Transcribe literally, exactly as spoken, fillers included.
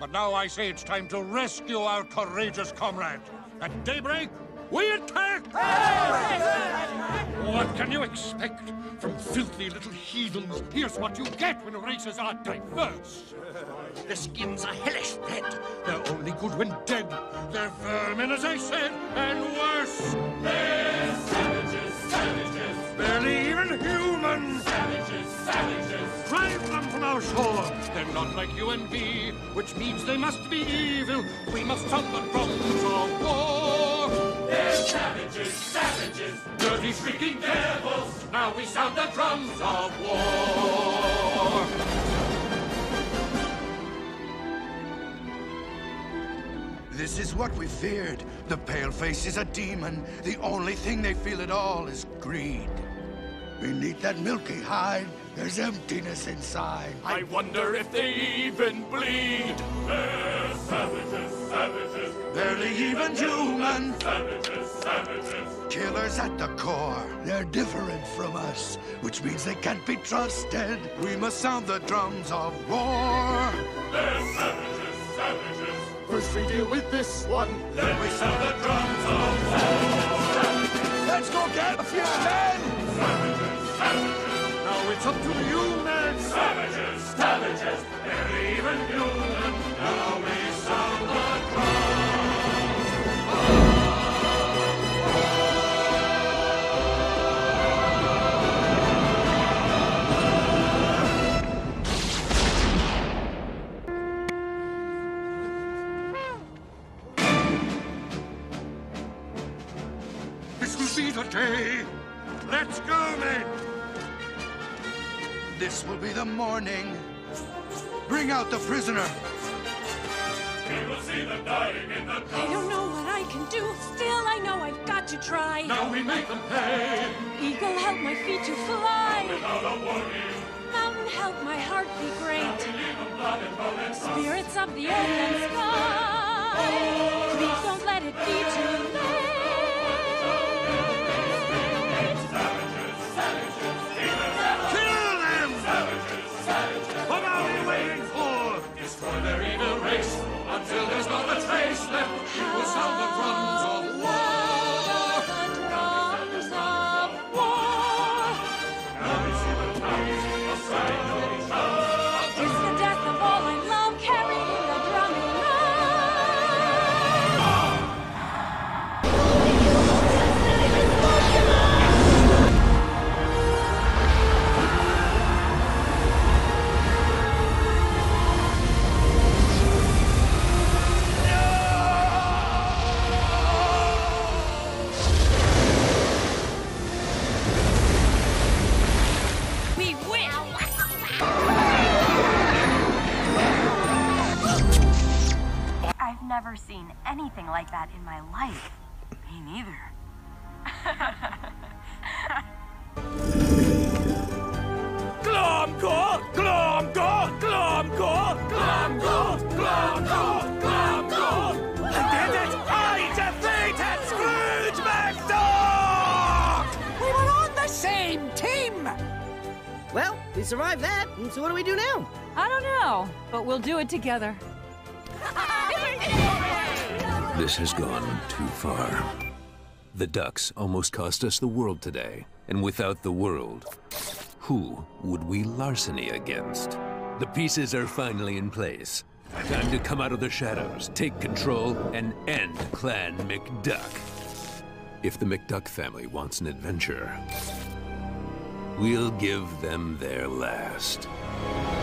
But now I say it's time to rescue our courageous comrade. At daybreak, we attack! What can you expect from filthy little heathens? Here's what you get when races are diverse. Their skins are hellish red. They're only good when dead. They're vermin, as I said, and worse. They're savages, savages. Barely even human. Savages, savages. Drive them from our shore. They're not like you and me, which means they must be evil. We must sound the drums of war. They're savages, savages. Dirty, shrieking devils. Now we sound the drums of war. This is what we feared. The paleface is a demon. The only thing they feel at all is greed. Beneath that milky hide, there's emptiness inside. I wonder if they even bleed. They're savages, savages. Barely even human. Savages, savages. Killers at the core. They're different from us, which means they can't be trusted. We must sound the drums of war. They're savages, savages. First we deal with this one, then we sound the drums of war. Let's go get a few men! Savages, savages. Now it's up to you, men. Savages, savages. They're even human. Now we sound the drums. This will be the day. Let's go, men. This will be the morning. Bring out the prisoner. We will see them dying in the I dark. don't know what I can do. Still, I know I've got to try. Now we make them pay. Eagle, help my feet to fly. Without a warning. Mountain, help my heart be Now great. we leave them blood and bone and rust. Spirits of the earth and sky, please don't let it be too late. Savages, savages. Even Kill them! savages, savages. What are we waiting for? Destroy their evil race until there's not a trace left. We will sound the drums of war. The drums of war. Now we see the towns of sight of each other. It's the death of all I love, carrying the drumming We win! I've never seen anything like that in my life. Me neither. Glomcore! Glomcore! Glomcore! Glomcore! Glomcore! Glomcore! I did it! I defeated Scrooge McDuck! We were on the same team! Well, we survived that, so what do we do now? I don't know, but we'll do it together. This has gone too far. The Ducks almost cost us the world today, and without the world, who would we larceny against? The pieces are finally in place. Time to come out of the shadows, take control, and end Clan McDuck. If the McDuck family wants an adventure, we'll give them their last.